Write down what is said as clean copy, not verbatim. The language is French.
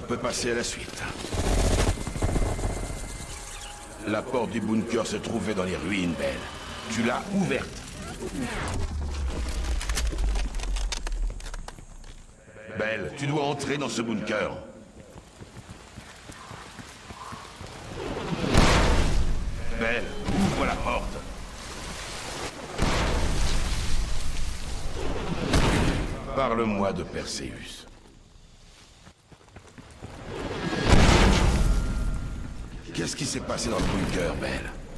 peut passer à la suite. La porte du bunker se trouvait dans les ruines, Belle. Tu l'as ouverte. Belle, tu dois entrer dans ce bunker. Belle, ouvre la porte. Parle-moi de Perséus. Qu'est-ce qui s'est passé dans le bunker, Belle?